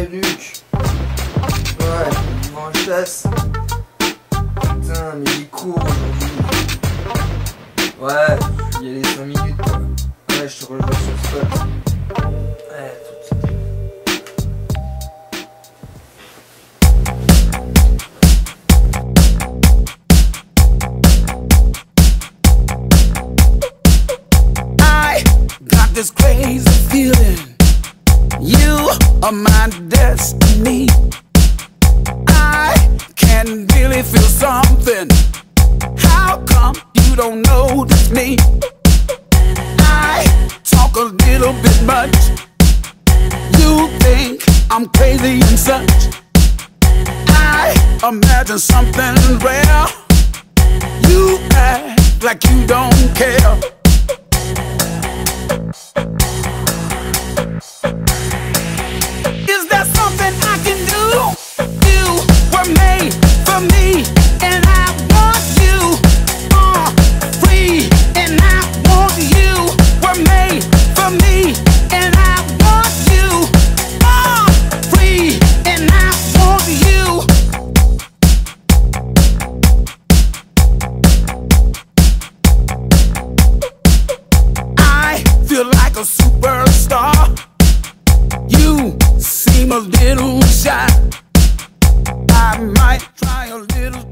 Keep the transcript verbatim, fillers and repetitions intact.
Luc. Ouais, il va en chasse. Putain, mais il court aujourd'hui. Ouais, il y a les cinq minutes quoi. Ouais, je te rejoins sur le spot. Ouais, tout de suite. I got this crazy feeling. You are my destiny. I can really feel something. How come you don't notice me? I talk a little bit much. You think I'm crazy and such. I imagine something rare. You act like you don't care. Is there something I can do? You were made for me, and I want you. Uh, free, and I want you. Were made for me, and I want you. Uh, free, and I want you. I feel like a superstar. You seem a little shy. I might try a little